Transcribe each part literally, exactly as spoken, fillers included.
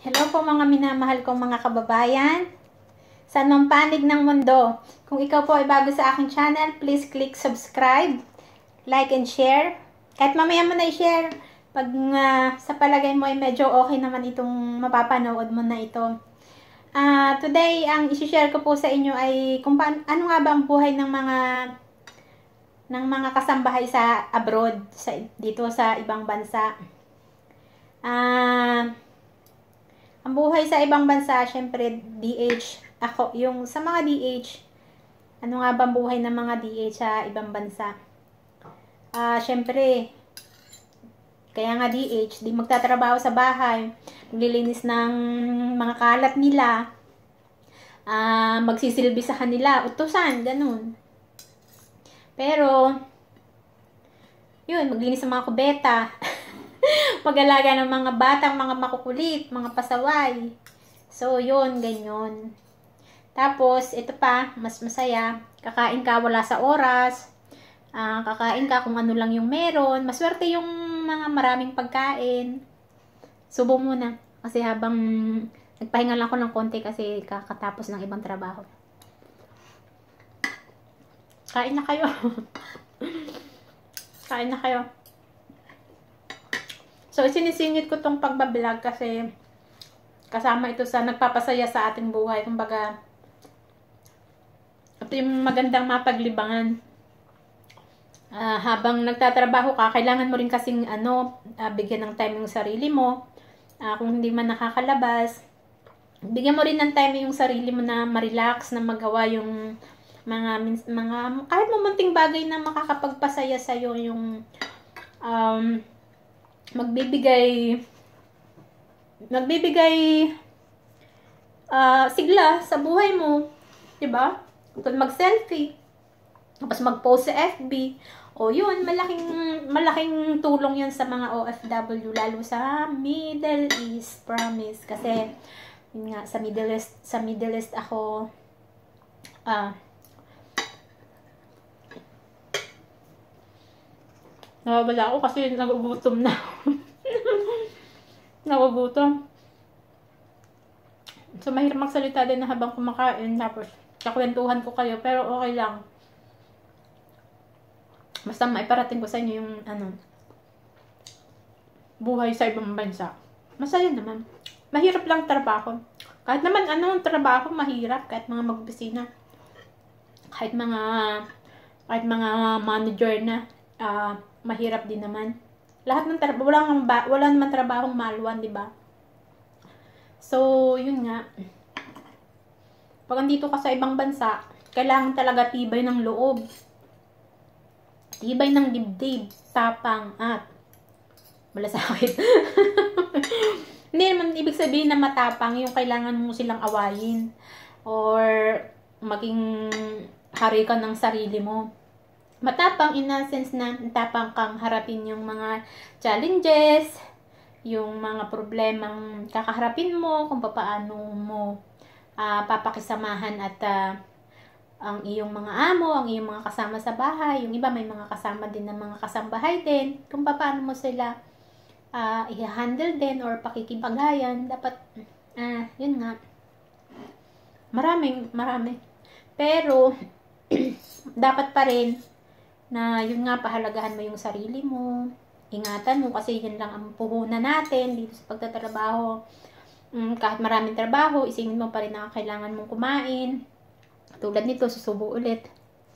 Hello po mga minamahal kong mga kababayan. Sa anong panig ng mundo. Kung ikaw po ay bago sa aking channel, please click subscribe, like and share. Kahit mamaya mo na i-share. Pag uh, sa palagay mo ay medyo okay naman itong mapapanood mo na ito. Uh, today, ang isi-share ko po sa inyo ay kung paano, ano nga ba ang buhay ng mga ng mga kasambahay sa abroad, sa, dito sa ibang bansa. Ah... Uh, Ang buhay sa ibang bansa, syempre, D H. Ako, yung sa mga D H, ano nga ba ang buhay ng mga D H sa ibang bansa? Ah, uh, syempre, kaya nga D H, di magtatrabaho sa bahay, maglilinis ng mga kalat nila, ah, uh, magsisilbi sa kanila, utusan, ganun. Pero, yun, maglinis ng mga kubeta. Mag-alaga ng mga batang, mga makukulit, mga pasaway. So, yun, ganyan. Tapos, ito pa, mas masaya. Kakain ka wala sa oras. Uh, kakain ka kung ano lang yung meron. Maswerte yung mga maraming pagkain. Subo muna. Kasi habang nagpahinga lang ako ng konti kasi kakatapos ng ibang trabaho. Kain na kayo. Kain na kayo. So, sinisingit ko tong pagbablog kasi kasama ito sa nagpapasaya sa ating buhay. Kumbaga, ito yung magandang mapaglibangan. Uh, habang nagtatrabaho ka, kailangan mo rin kasing ano, uh, bigyan ng time yung sarili mo. Uh, kung hindi man nakakalabas, bigyan mo rin ng time yung sarili mo na ma-relax, na magawa yung mga, mga kahit mamunting bagay na makakapagpasaya sa'yo, yung um, magbibigay magbibigay uh, sigla sa buhay mo, 'di ba? Kung mag-selfie, tapos mag-post sa F B, o yun, malaking malaking tulong 'yan sa mga O F W, lalo sa Middle East, promise. Kasi yun nga, sa Middle East, sa Middle East ako ah uh, nawawala ako kasi nagugutom na. Nagugutom. So, mahirap magsalita din na habang kumakain. Tapos, kakwentuhan ko kayo. Pero, okay lang. Basta maiparating ko sa inyo yung, ano, buhay sa ibang bansa. Masaya naman. Mahirap lang trabaho. Kahit naman, anong trabaho, mahirap. Kahit mga mag-opisina. Kahit mga, kahit mga manager na, ah, uh, mahirap din naman. Lahat ng trabaho, wala, wala naman trabahong maluwan, di ba? So, yun nga. Pag andito ka sa ibang bansa, kailangan talaga tibay ng loob. Tibay ng dibdib, tapang, at malasakit. Hindi naman ibig sabihin na matapang, yung kailangan mo silang awayin. Or maging hari ka ng sarili mo. Matapang in a sense na tapang kang harapin yung mga challenges, yung mga problemang kakaharapin mo, kung paano mo uh, papakisamahan at uh, ang iyong mga amo, ang iyong mga kasama sa bahay. Yung iba may mga kasama din ng mga kasambahay din, kung paano mo sila uh, i-handle din or pakikipaghayan. Dapat, uh, yun nga, maraming, marami. Pero, dapat pa rin na yun nga, pahalagahan mo yung sarili mo, ingatan mo, kasi yun lang ang puhunan natin dito sa pagtatrabaho. Mm, kahit maraming trabaho, isingin mo pa rin na kailangan mong kumain. Tulad nito, susubo ulit.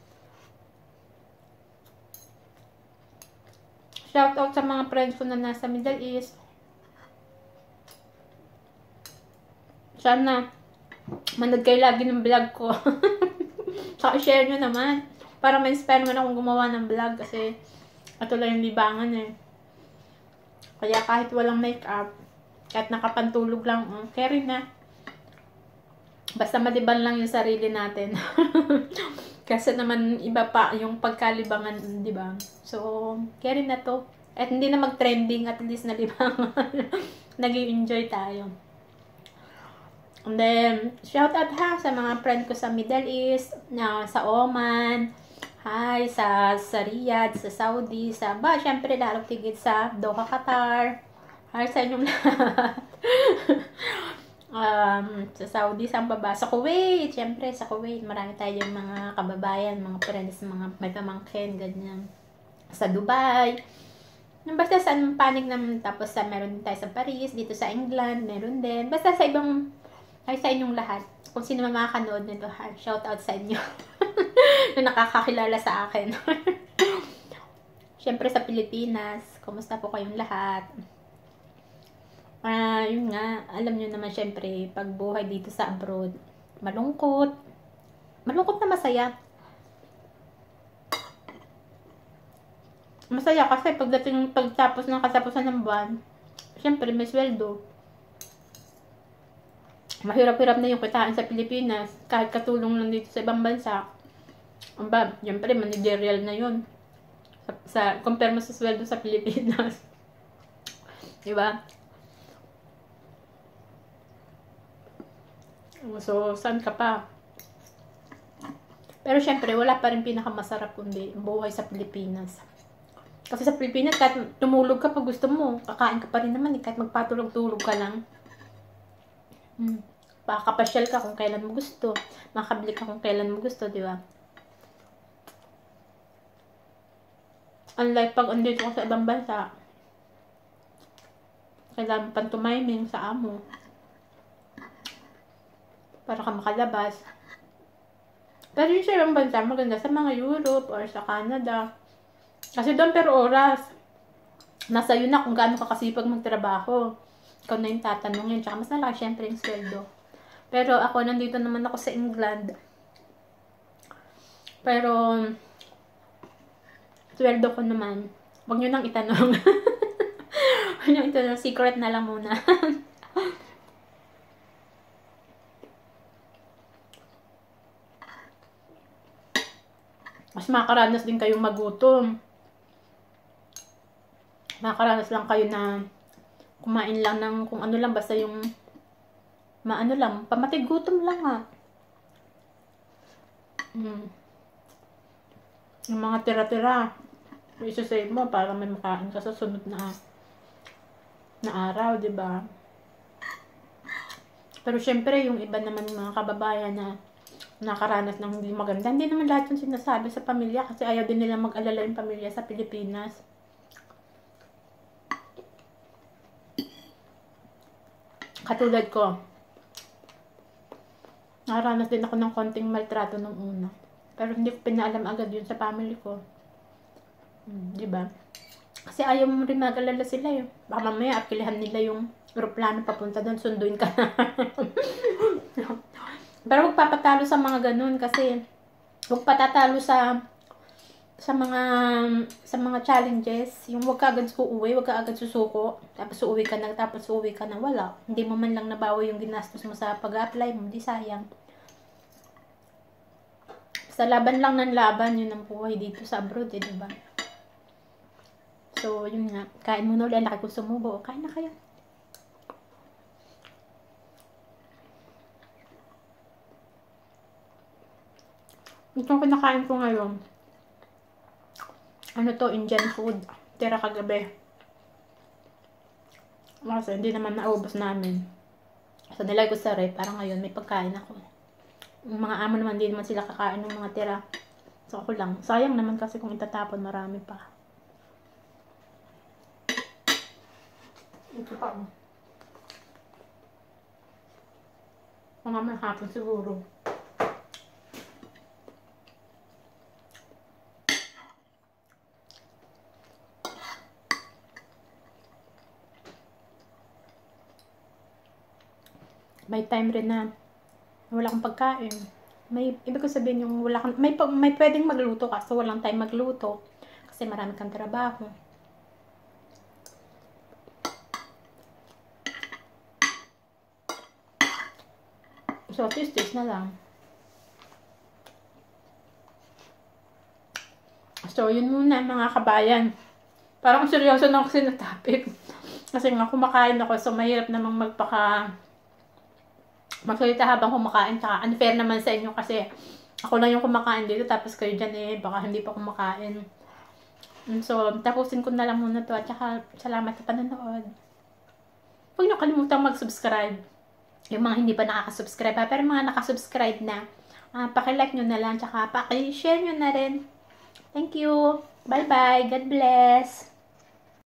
Shout out sa mga friends ko na nasa Middle East. Sana manood kayo lagi ng vlog ko. Saka share nyo naman. Para ma-inspire naman akong gumawa ng vlog kasi ito lang yung libangan eh. Kaya kahit walang makeup, kahit nakapantulog lang, um, carry na. Basta maliban lang yung sarili natin. Kasi naman iba pa yung pagkalibangan, di ba? So, carry na to. At hindi na mag-trending, at least nalibangan. Nag-i-enjoy tayo. And then, shout out ha sa mga friend ko sa Middle East, na sa Oman, hi, sa, sa Riyadh, sa Saudi, sa, ba, syempre, lalong tigit sa Doha, Qatar. Hi sa inyong lahat. sa Saudi, saan pa ba? Sa Kuwait, syempre sa Kuwait, marami tayong mga kababayan, mga friends, mga may pamangkin, ganyan. Sa Dubai, basta saan panig naman, tapos sa meron din tayo sa Paris, dito sa England, meron din. Basta sa ibang, ay sa inyong lahat. Kung sino man makakanood nito, ha, shout out sa inyo. Na nakakakilala sa akin. Syempre sa Pilipinas, kumusta po kayong lahat? Ah, uh, yun nga, alam nyo naman syempre, pag buhay dito sa abroad, malungkot. Malungkot na masaya. Masaya kasi pagdating, pagtapos ng katapusan ng buwan, syempre may sweldo. Mahirap-hirap na yung kitaan sa Pilipinas, kahit katulong lang dito sa ibang bansa. Aba, syempre managerial na yun. Sa, sa compare mo sa sweldo sa Pilipinas. Diba? So, saan ka pa? Pero syempre, wala pa rin pinakamasarap kundi buhay sa Pilipinas. Kasi sa Pilipinas, kahit tumulog ka pag gusto mo, kakain ka pa rin naman, kahit magpatulog-tulog ka lang. Hmm. Makakapasyal ka kung kailan mo gusto. Makakabili ka kung kailan mo gusto, di ba? Unlike pag andito ka sa ibang bansa, kailangan pantumiming sa amo para ka makalabas. Pero yung sa ibang bansa, maganda sa mga Europe or sa Canada. Kasi doon per oras, nasa yun na kung gaano ka kasipag magtrabaho. Ikaw na yung tatanungin. Tsaka mas malaki syempre yung sweldo. Pero ako, nandito naman ako sa England. Pero, sweldo ko naman, huwag nyo nang itanong. Huwag nyo itanong, secret na lang muna. Mas makakaranas din kayong magutom. Makakaranas lang kayo na kumain lang ng kung ano lang, basta yung maano lang, pamatig gutom lang ha. Hmm. Yung mga tira-tira, isa-save mo para may makain ka sa sunod na na araw, di ba? Pero syempre, yung iba naman mga kababayan na nakaranas ng hindi maganda, hindi naman lahat yung sinasabi sa pamilya kasi ayaw din nila mag-alala yung pamilya sa Pilipinas. Katulad ko, nakaranas din ako ng konting maltrato nung una. Pero hindi ko pinaalam agad yun sa family ko. Hmm, diba? Kasi ayaw mo rin mag-alala sila yun. Baka mamaya akilihan nila yung aeroplano papunta doon, sunduin ka na. Pero huwag papatalo sa mga ganun kasi huwag patatalo sa sa mga sa mga challenges. Yung huwag ka agad uuwi, huwag ka agad susuko. Tapos uuwi ka na, tapos uuwi ka na, wala. Hindi mo man lang nabawi yung ginastos mo sa pag-apply mo, di sayang. Sa laban lang ng laban, yun ang buhay dito sa abroad, eh, diba? So, yun nga. Kain mo na ulit. Laki ko sumubo. Kain na kayo. Itong kinakain ko ngayon, ano to, Indian food. Tira kagabi. Kasi hindi naman naubos namin. So, nilagay ko sa rep. Parang ngayon, may pagkain ako. Yung mga amo naman, hindi naman sila kakain ng mga tira. So, ako lang. Sayang naman kasi kung itatapon, marami pa. Ito pa. Mga may hapon siguro. May time rin na wala kang pagkain. May, ibig ko sabihin yung wala kang, may, may pwedeng magluto ka, so walang time magluto. Kasi marami kang trabaho. So, tis-tis na lang. So, yun muna mga kabayan. Parang seryoso na kasi na topic. Kasi nga kumakain ako, so mahirap namang magpaka magsalita habang kumakain, tsaka unfair naman sa inyo kasi ako lang yung kumakain dito tapos kayo dyan eh, baka hindi pa kumakain. So, tapusin ko na lang muna to at tsaka salamat sa panonood. Huwag niyo kalimutang mag-subscribe Yung mga hindi pa nakaka-subscribe ha, pero mga nakasubscribe na, uh, paki-like nyo na lang, tsaka paki-share nyo na rin. Thank you. Bye-bye. God bless.